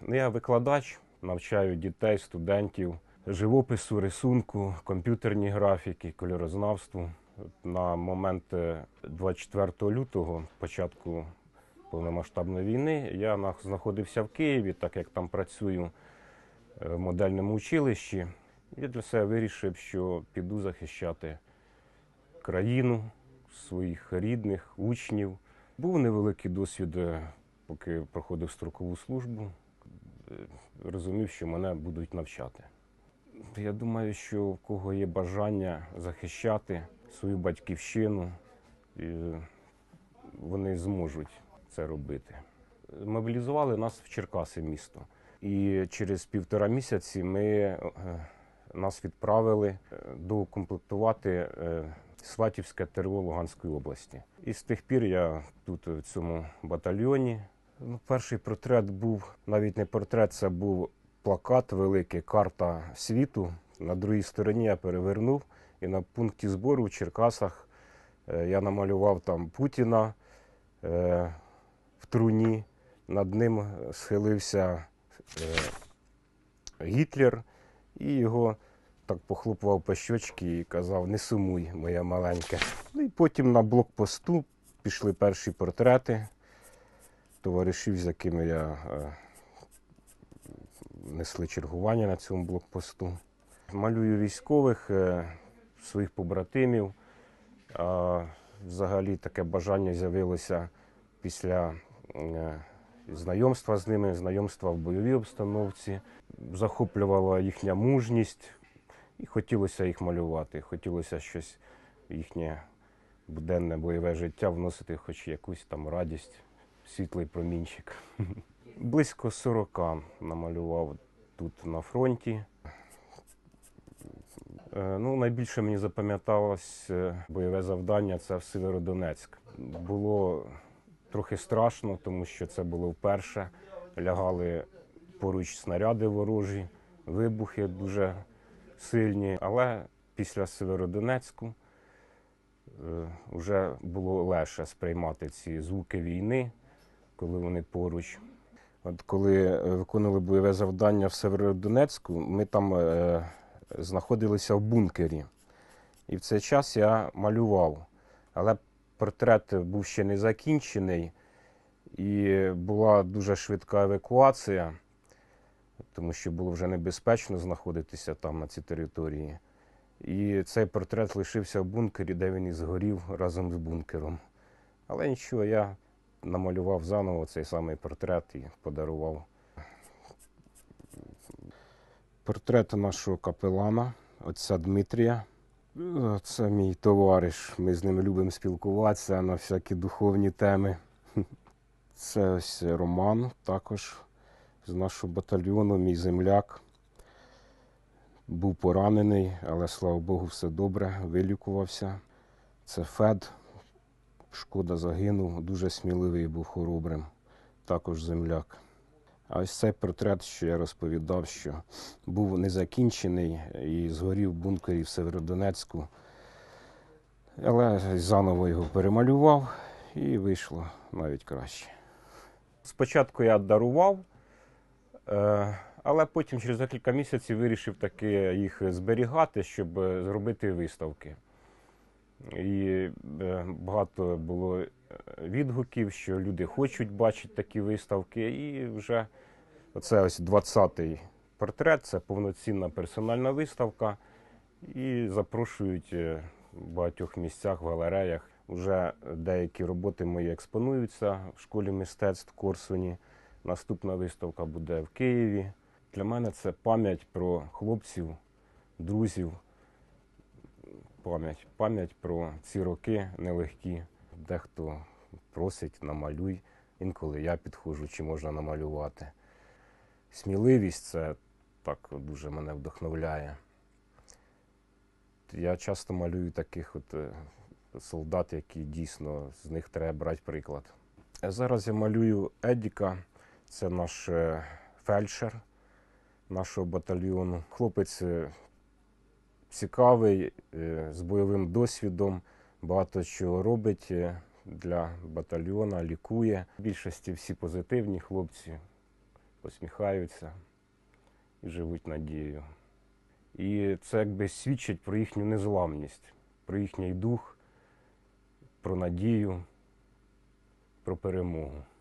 Я викладач, навчаю дітей, студентів живопису, рисунку, комп'ютерній графіки, кольорознавству. На момент 24 лютого, початку повномасштабної війни, я знаходився в Києві, так як там працюю в модельному училищі. Я для себе вирішив, що піду захищати країну, своїх рідних, учнів. Був невеликий досвід, поки проходив строкову службу. Розумів, що мене будуть навчати. Я думаю, що у кого є бажання захищати свою батьківщину, вони зможуть це робити. Мобілізували нас в Черкаси місто. І через 1,5 місяці нас відправили доукомплектувати Сватівське ТРО Луганської області. І з тих пір я тут, в цьому батальйоні. Перший портрет був, навіть не портрет, це був плакат великий, карта світу. На другій стороні я перевернув, і на пункті збору в Черкасах я намалював там Путіна в труні. Над ним схилився Гітлер і його так похлопував по щочці і казав: "Не сумуй, моя маленька". І потім на блокпосту пішли перші портрети товаришів, з якими я несли чергування на цьому блокпосту. Малюю військових, своїх побратимів. Взагалі таке бажання з'явилося після знайомства з ними, знайомства в бойовій обстановці. Захоплювала їхня мужність і хотілося їх малювати. Хотілося щось в їхнє буденне бойове життя вносити, хоч якусь там радість, світлий промінчик. Близько 40 намалював тут на фронті. Найбільше мені запам'яталось бойове завдання – це в Сєвєродонецьк. Було трохи страшно, тому що це було вперше. Лягали поруч снаряди ворожі, вибухи дуже сильні. Але після Сєвєродонецьку вже було легше сприймати ці звуки війни, коли вони поруч. От коли виконували бойове завдання в Сєвєродонецьку, ми там знаходилися в бункері. І в цей час я малював. Але портрет був ще не закінчений, і була дуже швидка евакуація, тому що було вже небезпечно знаходитися там, на цій території. І цей портрет лишився в бункері, де він і згорів разом з бункером. Але нічого, я намалював заново цей самий портрет і подарував. Портрет нашого капелана, отця Дмитрія. Це мій товариш, ми з ним любимо спілкуватися на всякі духовні теми. Це ось Роман, також з нашого батальйону, мій земляк. Був поранений, але, слава Богу, все добре, вилікувався. Це Фед, шкода, загинув, дуже сміливий був, хоробрим, також земляк. А ось цей портрет, що я розповідав, що був незакінчений і згорів в бункері в Сєвєродонецьку. Але заново його перемалював і вийшло навіть краще. Спочатку я дарував, але потім через декілька місяців вирішив таки їх зберігати, щоб зробити виставки. І багато було відгуків, що люди хочуть бачити такі виставки. І вже оце ось 20-й портрет, це повноцінна персональна виставка. І запрошують в багатьох місцях, в галереях. Уже деякі роботи мої експонуються в школі мистецтв в Корсуні. Наступна виставка буде в Києві. Для мене це пам'ять про хлопців, друзів. Пам'ять про ці роки нелегкі. Дехто просить: намалюй. Інколи я підходжу, чи можна намалювати. Сміливість – це так дуже мене вдохновляє. Я часто малюю таких солдат, які дійсно, з них треба брати приклад. Зараз я малюю Едіка, це наш фельдшер нашого батальйону. Хлопець цікавий, з бойовим досвідом, багато чого робить для батальйону, лікує. В більшості всі позитивні хлопці, посміхаються і живуть надією. І це якби свідчить про їхню незламність, про їхній дух, про надію, про перемогу.